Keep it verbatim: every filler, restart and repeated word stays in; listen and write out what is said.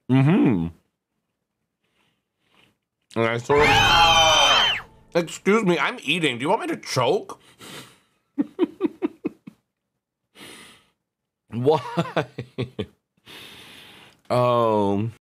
Mm-hmm. And I sort of, excuse me, I'm eating. Do you want me to choke? Why? Oh.